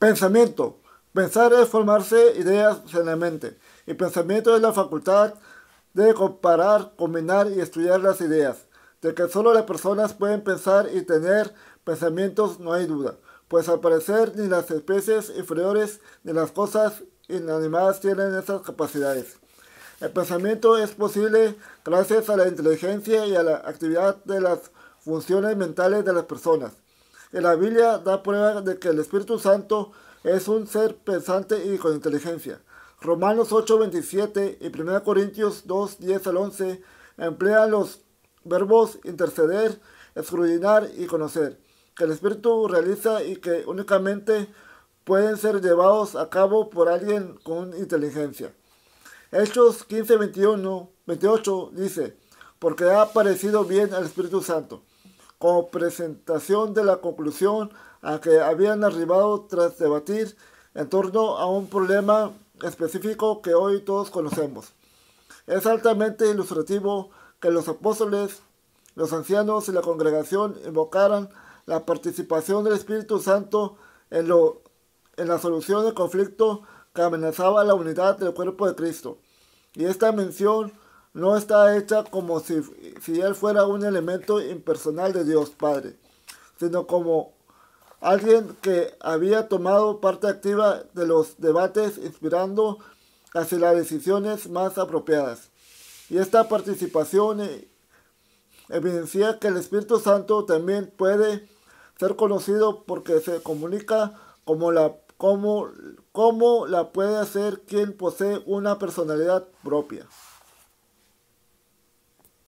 Pensamiento. Pensar es formarse ideas en la mente. Y pensamiento es la facultad de comparar, combinar y estudiar las ideas. De que solo las personas pueden pensar y tener pensamientos no hay duda, pues al parecer ni las especies inferiores ni las cosas inanimadas tienen esas capacidades. El pensamiento es posible gracias a la inteligencia y a la actividad de las funciones mentales de las personas. En la Biblia da prueba de que el Espíritu Santo es un ser pensante y con inteligencia. Romanos 8:27 y 1 Corintios 2:10 al 11 emplean los verbos interceder, escrudinar y conocer, que el Espíritu realiza y que únicamente pueden ser llevados a cabo por alguien con inteligencia. Hechos 15:28 dice, porque ha parecido bien al Espíritu Santo, como presentación de la conclusión a que habían arribado tras debatir en torno a un problema específico que hoy todos conocemos. Es altamente ilustrativo que los apóstoles, los ancianos y la congregación invocaran la participación del Espíritu Santo en la solución del conflicto que amenazaba la unidad del cuerpo de Cristo. Y esta mención no está hecha como si Él fuera un elemento impersonal de Dios Padre, sino como alguien que había tomado parte activa de los debates, inspirando hacia las decisiones más apropiadas. Y esta participación evidencia que el Espíritu Santo también puede ser conocido porque se comunica como la puede hacer quien posee una personalidad propia.